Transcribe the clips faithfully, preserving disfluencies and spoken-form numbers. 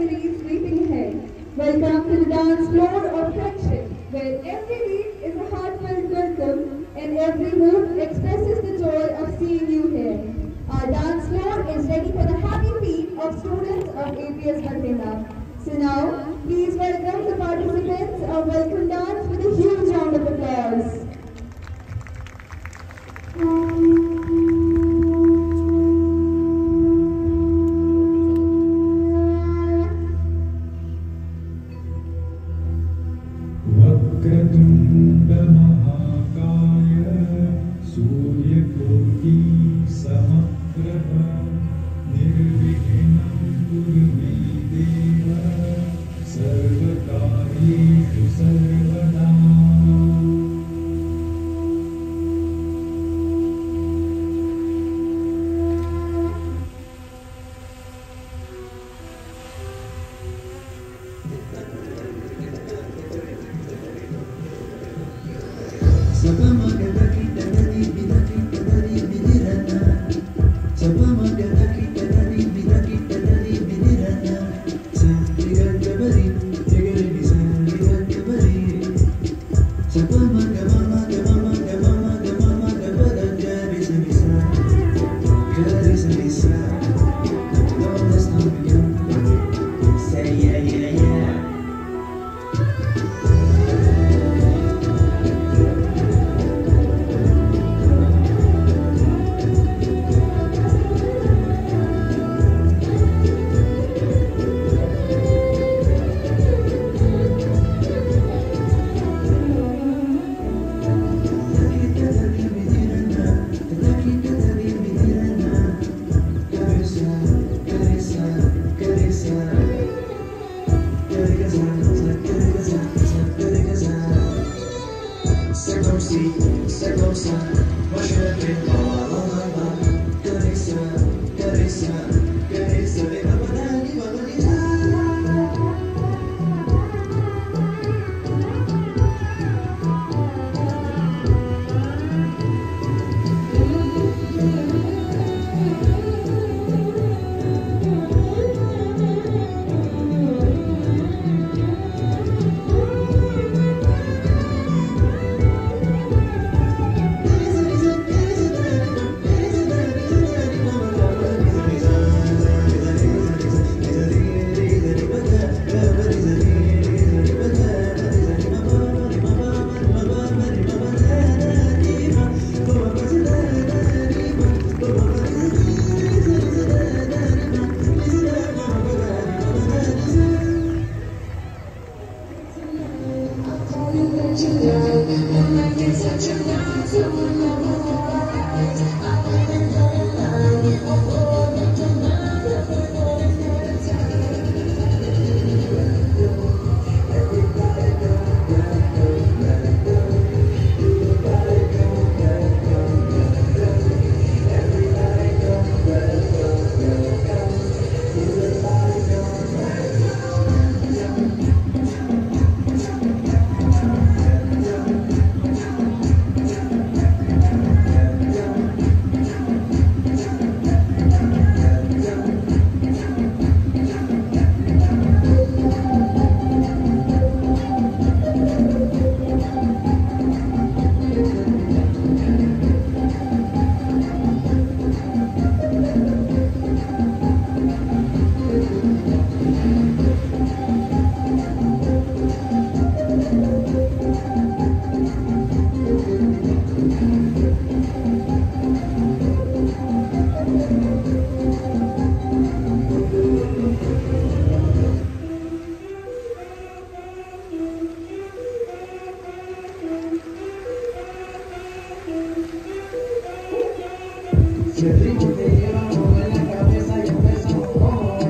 memories leaping ahead. Welcome to the dance floor of friendship, where every beat is a heartfelt welcome and every move expresses the joy of seeing you here. Our dance floor is ready for the happy feet of students of A P S Bathinda. So now, please welcome the participants of Welcome Dance with a huge round of applause. वक्रतुण्ड महाकाय सूर्यकोटि समप्रभ निर्विघ्नं कुरु मे देव सर्वकार्येषु सर्वदा। Si el ritmo te lleva a mover la cabeza y empieza a mover.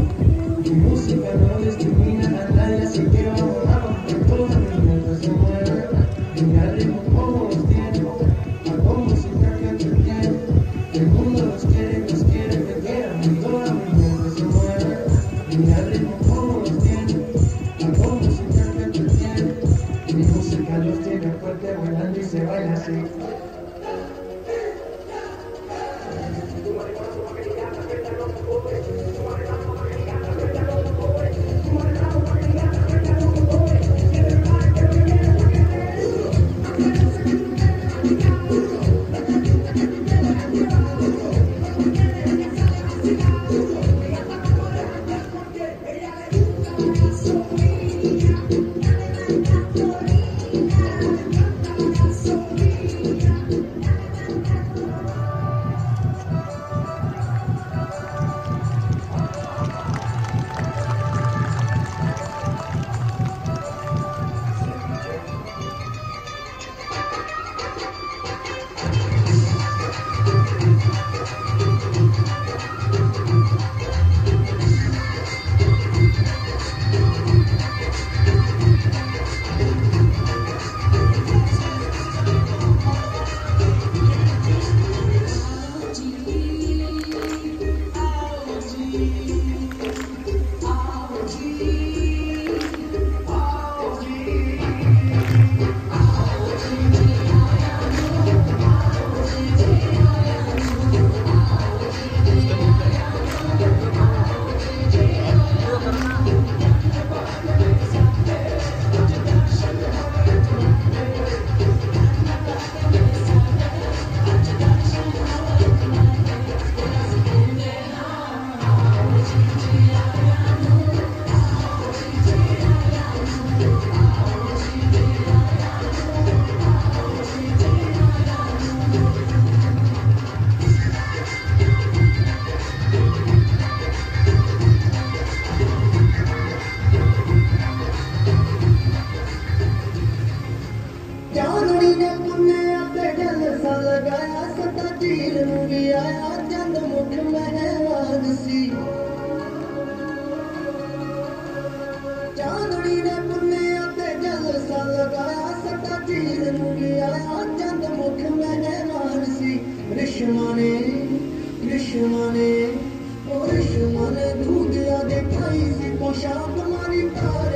Mi música no discrimina a nadie, así que vamos a romper todo mientras se mueve. Mira el ritmo como los tiene, hago música que entretiene. El mundo los quiere, los quiere, me quieran y toda mi mente se mueve. Mira el ritmo como los tiene, hago música que entretiene. Mi música los tiene fuerte bailando y se baila así. Krishna, Krishna, दूध या दिखाई सी पोशाक मारी तार